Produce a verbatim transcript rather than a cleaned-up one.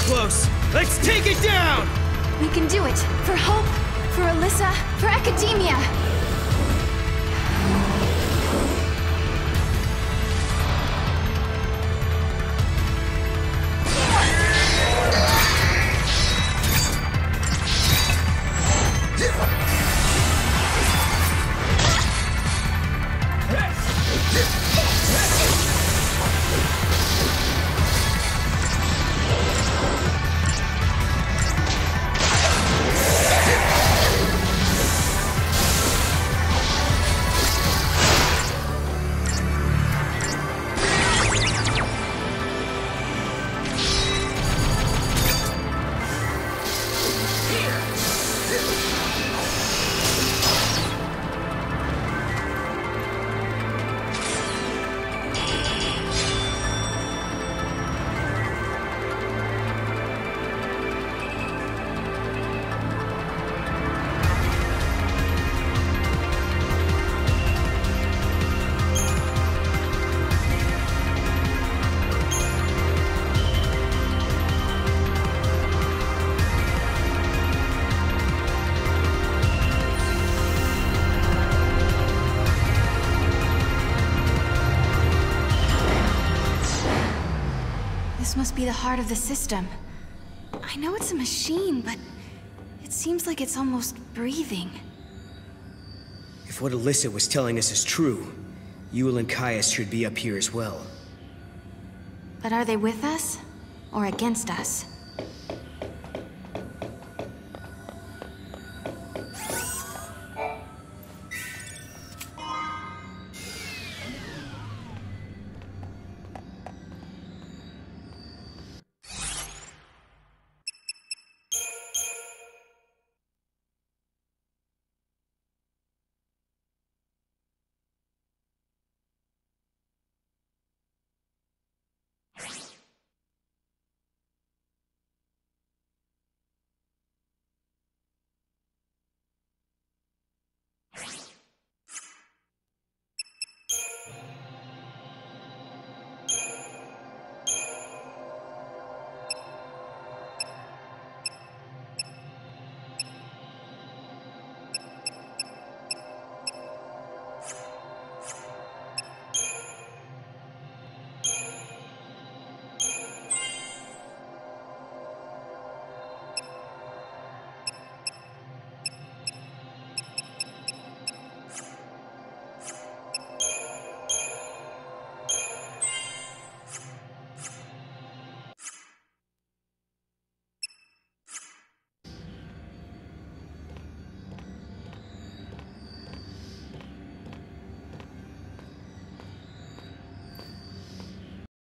close! Let's take it down! We can do it! For Hope, for Alyssa, for Academia! This must be the heart of the system. I know it's a machine, but it seems like it's almost breathing. If what Alyssa was telling us is true, Yuel and Caius should be up here as well. But are they with us? Or against us?